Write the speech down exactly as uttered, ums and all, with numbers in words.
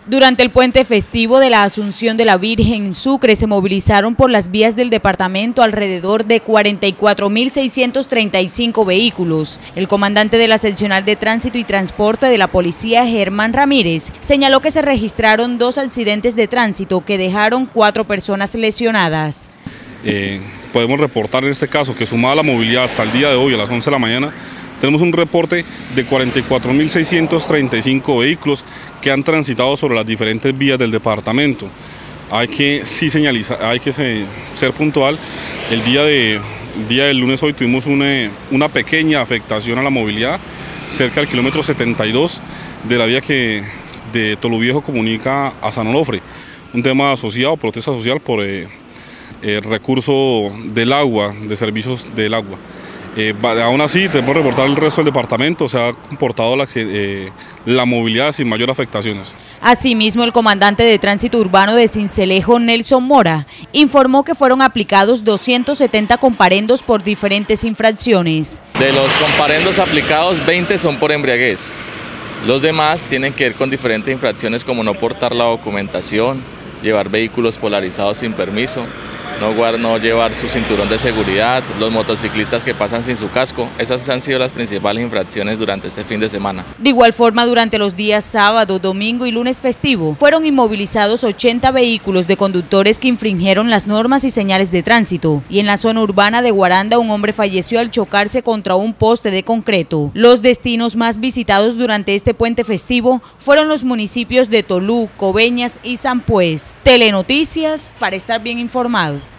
Durante el puente festivo de la Asunción de la Virgen en Sucre se movilizaron por las vías del departamento alrededor de cuarenta y cuatro mil seiscientos treinta y cinco vehículos. El comandante de la Seccional de Tránsito y Transporte de la Policía, Germán Ramírez, señaló que se registraron dos accidentes de tránsito que dejaron cuatro personas lesionadas. Eh, podemos reportar en este caso que sumada la movilidad hasta el día de hoy a las once de la mañana, tenemos un reporte de cuarenta y cuatro mil seiscientos treinta y cinco vehículos que han transitado sobre las diferentes vías del departamento. Hay que sí señalizar, hay que ser puntual. El día, de, el día del lunes hoy tuvimos una, una pequeña afectación a la movilidad cerca del kilómetro setenta y dos de la vía que de Toluviejo comunica a San Onofre. Un tema asociado, protesta social por eh, el recurso del agua, de servicios del agua. Eh, aún así, debemos reportar el resto del departamento, se ha comportado la, eh, la movilidad sin mayor afectaciones. Asimismo, el comandante de Tránsito Urbano de Sincelejo, Nelson Mora, informó que fueron aplicados doscientos setenta comparendos por diferentes infracciones. De los comparendos aplicados, veinte son por embriaguez. Los demás tienen que ver con diferentes infracciones como no portar la documentación, llevar vehículos polarizados sin permiso, No, no llevar su cinturón de seguridad, los motociclistas que pasan sin su casco. Esas han sido las principales infracciones durante este fin de semana. De igual forma, durante los días sábado, domingo y lunes festivo, fueron inmovilizados ochenta vehículos de conductores que infringieron las normas y señales de tránsito. Y en la zona urbana de Guaranda, un hombre falleció al chocarse contra un poste de concreto. Los destinos más visitados durante este puente festivo fueron los municipios de Tolú, Coveñas y Sampués. Telenoticias, para estar bien informado.